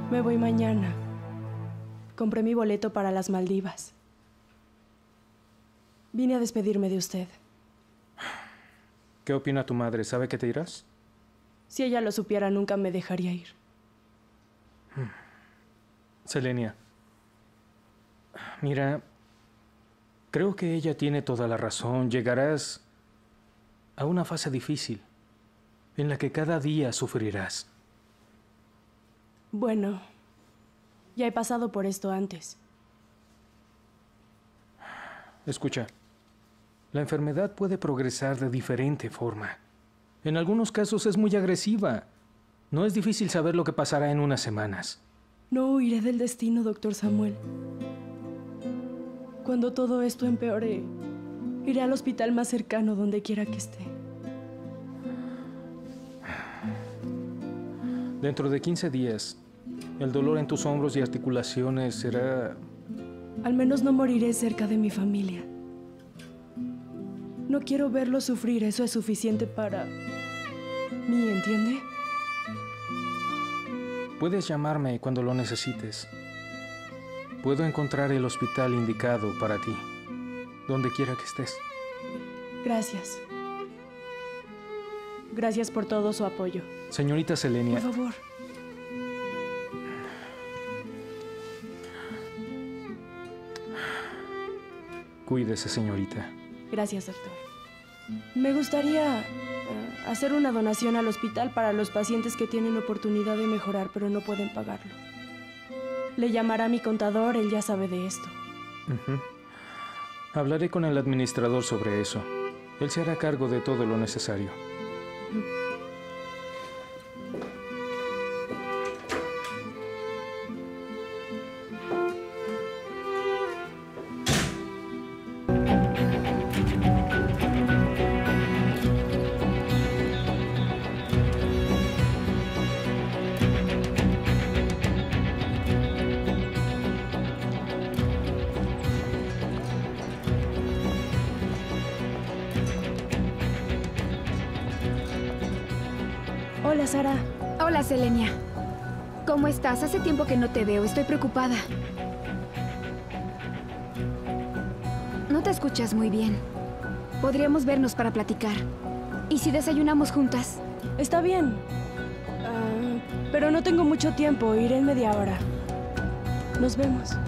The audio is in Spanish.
Me voy mañana. Compré mi boleto para las Maldivas. Vine a despedirme de usted. ¿Qué opina tu madre? ¿Sabe que te irás? Si ella lo supiera, nunca me dejaría ir. Selenia, mira, creo que ella tiene toda la razón. Llegarás a una fase difícil, en la que cada día sufrirás. Bueno, ya he pasado por esto antes. Escucha, la enfermedad puede progresar de diferente forma. En algunos casos es muy agresiva. No es difícil saber lo que pasará en unas semanas. No huiré del destino, doctor Samuel. Cuando todo esto empeore, iré al hospital más cercano donde quiera que esté. Dentro de 15 días, el dolor en tus hombros y articulaciones será... Al menos no moriré cerca de mi familia. No quiero verlo sufrir, eso es suficiente para mí, ¿entiende? Puedes llamarme cuando lo necesites. Puedo encontrar el hospital indicado para ti, donde quiera que estés. Gracias. Gracias por todo su apoyo. Señorita Selenia. Por favor. Cuídese, señorita. Gracias, doctor. Me gustaría hacer una donación al hospital para los pacientes que tienen oportunidad de mejorar, pero no pueden pagarlo. Le llamará a mi contador, él ya sabe de esto. Hablaré con el administrador sobre eso. Él se hará cargo de todo lo necesario. Hola, Sara. Hola, Selenia. ¿Cómo estás? Hace tiempo que no te veo. Estoy preocupada. No te escuchas muy bien. Podríamos vernos para platicar. ¿Y si desayunamos juntas? Está bien. Pero no tengo mucho tiempo. Iré en media hora. Nos vemos.